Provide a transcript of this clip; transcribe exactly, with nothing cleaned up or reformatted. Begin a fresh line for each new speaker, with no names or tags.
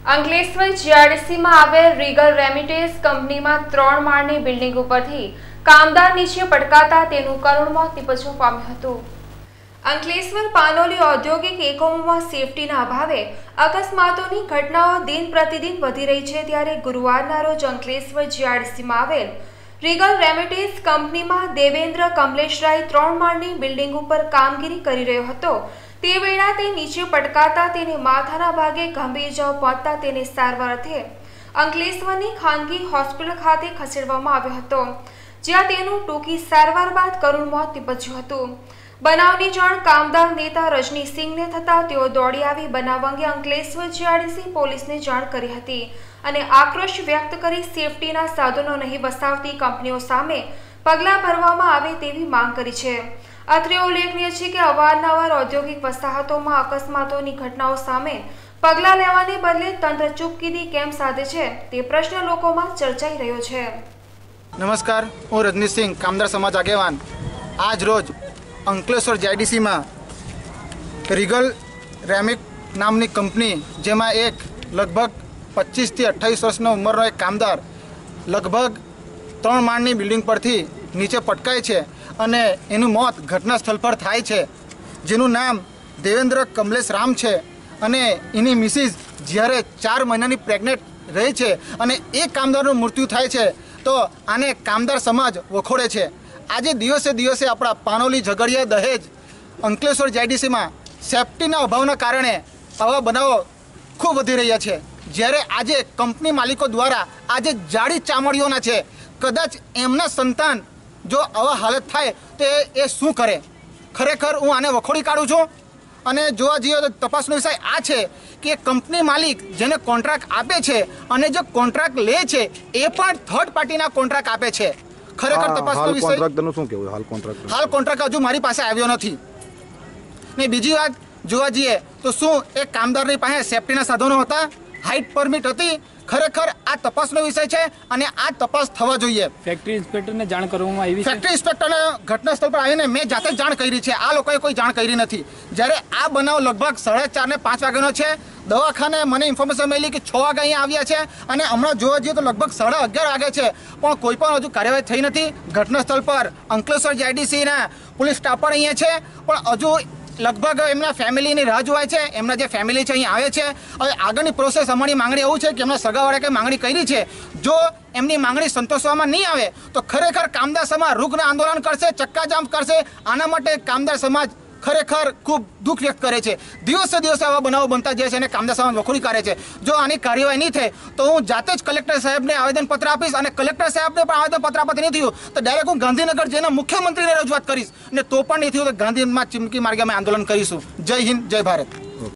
Ankleshwar GRDC માં આવેલ regal રેમિટેન્સ કંપનીમાં ત્રણ માળની બિલ્ડિંગ ઉપરથી કામદાર નીચે પટકાતા તેનું કરુણ મોત નિપજવા પામ્યું હતું। અંકલેશ્વર પાનોલી ઔદ્યોગિક એકમોમાં સેફટીના અભાવે અકસ્માતોની ઘટનાઓ દિન પ્રતિદિન વધી રહી છે, ત્યારે ગુરુવારના રોજ અંકલેશ્વર જીઆરડીસીમાં આવેલ રીગલ રેમિટેન્સ કંપનીમાં દેવેન્દ્ર કમલેશરાય ત્રણ માળની બિલ્ડિંગ ઉપર કામગીરી કરી રહ્યો હતો। તે વેળા તે નીચે પટકાતા તેને માથાના ભાગે ગંભીર ઇજાઓ પહોંચતા તેને સારવાર અર્થે અંકલેશ્વરની ખાનગી હોસ્પિટલ ખાતે ખસેડવામાં આવ્યો હતો, જ્યાં તેનું ટૂંકી સારવાર બાદ કરુણ મોત નિપજ્યું હતું। બનાવની જાણ કામદાર નેતા રજનીસિંહને થતા તેઓ દોડી આવી બનાવ અંગે અંકલેશ્વર જીઆરડીસી પોલીસને જાણ કરી હતી અને આક્રોશ વ્યક્ત કરી સેફટીના સાધનો નહીં વસાવતી કંપનીઓ સામે પગલાં ભરવામાં આવે તેવી માંગ કરી છે। અત્રે ઉલ્લેખનીય છે કે અવારનવાર ઔદ્યોગિક વસાહતોમાં અકસ્માતોની ઘટનાઓ સામે પગલાં લેવાને બદલે તંત્ર ચૂપકીદી કેમ સાધે છે તે પ્રશ્ન લોકોમાં ચર્ચાઈ રહ્યો છે।
નમસ્કાર, હું રજનીસિંહ, કામદાર સમાજ આગેવાન। આજ રોજ અંકલેશ્વર જીઆઈડીસીમાં રીગલ રેમિક નામની કંપની, જેમાં એક લગભગ પચીસથી અઠ્ઠાવીસ વર્ષનો ઉંમરનો એક કામદાર લગભગ ત્રણ માળની બિલ્ડિંગ પરથી નીચે પટકાય છે અને એનું મોત ઘટના સ્થળ પર થાય છે, જેનું નામ દેવેન્દ્ર કમલેશ રામ છે અને એની મિસિસ જ્યારે ચાર મહિનાની પ્રેગ્નેન્ટ રહે છે અને એ કામદારનું મૃત્યુ થાય છે તો આને કામદાર સમાજ વખોડે છે। આજે દિવસે દિવસે આપણા પાનોલી, ઝઘડિયા, દહેજ, અંકલેશ્વર જીઆઈડીસીમાં સેફટીના અભાવના કારણે આવા બનાવો ખૂબ વધી રહ્યા છે, જ્યારે આજે કંપની માલિકો દ્વારા આજે જાડી ચામડીઓના છે। કદાચ એમના સંતાન જો આવા હાલત થાય તો એ શું કરે? ખરેખર હું આને વખોડી કાઢું છું અને જોવા જઈએ તો તપાસનો વિષય આ છે કે કંપની માલિક જેને કોન્ટ્રાક્ટ આપે છે અને જે કોન્ટ્રાક્ટ લે છે એ પણ થર્ડ પાર્ટીના કોન્ટ્રાક્ટ આપે છે। ખરેખર તપાસનો વિષય
કોન્ટ્રાક્ટનું શું કહેવું? હાલ કોન્ટ્રાક્ટ
હાલ કોન્ટ્રાક્ટ હજુ મારી પાસે આવ્યો નથી। ને બીજી વાત જોવા જઈએ તો શું એ કામદારની પાસે સેફટીના સાધનો હતા, હાઇટ પરમિટ હતી? ખરેખર આ તપાસનો વિષય છે અને આ તપાસ થવા જોઈએ।
ફેક્ટરી ઇન્સ્પેક્ટરને જાણ કરવામાં આવી છે?
ફેક્ટરી ઇન્સ્પેક્ટરને ઘટના સ્થળ પર આવીને મેં જાતે જ જાણ કરી છે, આ લોકોએ કોઈ જાણ કરી નથી। જ્યારે આ બનાવ લગભગ સાડા ચાર ને પાંચ વાગ્યાનો છે, દવાખાને મને ઇન્ફોર્મેશન મળી કે છ વાગે અહીંયા આવ્યા છે અને હમણાં જોવા જઈએ તો લગભગ સાડા અગિયાર વાગે છે, પણ કોઈ પણ હજુ કાર્યવાહી થઈ નથી। ઘટના સ્થળ પર અંકલેશ્વર જીઆઈડીસીના પોલીસ સ્ટાફ પણ અહીંયા છે, પણ હજુ લગભગ એમના ફેમિલીની રાહ જોવાય છે। એમના જે ફેમિલી છે અહીંયા આવે છે। હવે આગળની પ્રોસેસ અમારી માંગણી એવું છે કે એમના સગાવાળાએ કંઈ માંગણી કરી છે, જો એમની માંગણી સંતોષવામાં નહીં આવે તો ખરેખર કામદાર સમાજ રૂગ્ન આંદોલન કરશે, ચક્કાજામ કરશે। આના માટે કામદાર સમાજ ખરેખર ખૂબ દુઃખ વ્યક્ત કરે છે। દિવસે દિવસે આવા બનાવો બનતા જાય છે અને કામદાર સમાજ વખોડી કાઢે છે। જો આની કાર્યવાહી નહીં થાય તો હું જાતે જ કલેક્ટર સાહેબને આવેદનપત્ર આપીશ અને કલેક્ટર સાહેબને પણ આવેદનપત્ર આપવાથી નહીં થયું તો ડાયરેક્ટ હું ગાંધીનગર જઈને મુખ્યમંત્રીને રજૂઆત કરીશ અને તો પણ નહીં થયું તો ગાંધીમાં ચીમકી માર્ગે અમે આંદોલન કરીશું। જય હિન્દ, જય ભારત।